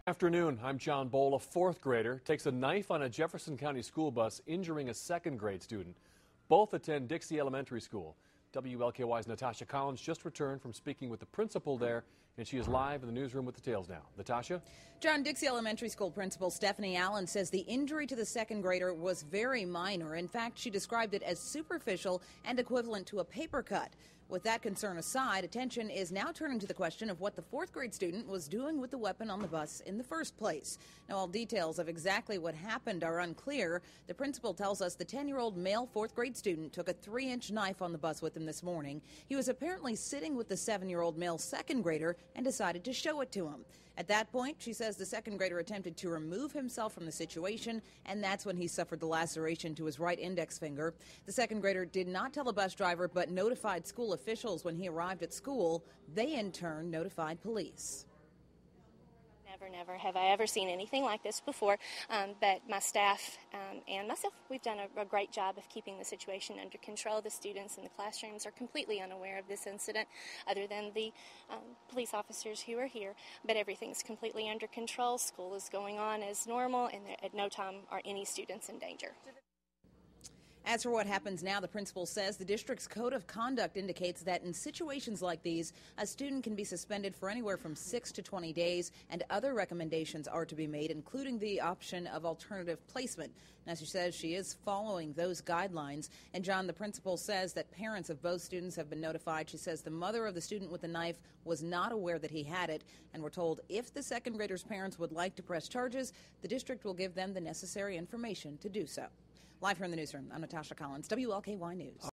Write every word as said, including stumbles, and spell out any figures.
Afternoon, I'm John Bowl. A fourth grader takes a knife on a Jefferson County school bus, injuring a second grade student. Both attend Dixie Elementary School. W L K Y's Natasha Collins just returned from speaking with the principal there, and she is live in the newsroom with the details now. Natasha? John, Dixie Elementary School Principal Stephanie Allen says the injury to the second grader was very minor. In fact, she described it as superficial and equivalent to a paper cut. With that concern aside, attention is now turning to the question of what the fourth grade student was doing with the weapon on the bus in the first place. Now, all details of exactly what happened are unclear. The principal tells us the ten-year-old male fourth grade student took a three-inch knife on the bus with him this morning. He was apparently sitting with the seven-year-old male second grader and decided to show it to him. At that point, she says the second grader attempted to remove himself from the situation, and that's when he suffered the laceration to his right index finger. The second grader did not tell a bus driver, but notified school officials when he arrived at school. They, in turn, notified police. Never, never have I ever seen anything like this before, um, but my staff um, and myself, we've done a, a great job of keeping the situation under control. The students in the classrooms are completely unaware of this incident, other than the um, police officers who are here, but everything's completely under control. School is going on as normal, and at no time are any students in danger. As for what happens now, the principal says the district's code of conduct indicates that in situations like these, a student can be suspended for anywhere from six to twenty days, and other recommendations are to be made, including the option of alternative placement. Now, she says she is following those guidelines. And John, the principal, says that parents of both students have been notified. She says the mother of the student with the knife was not aware that he had it, and we're told if the second grader's parents would like to press charges, the district will give them the necessary information to do so. Live here in the newsroom, I'm Natasha Collins, W L K Y News.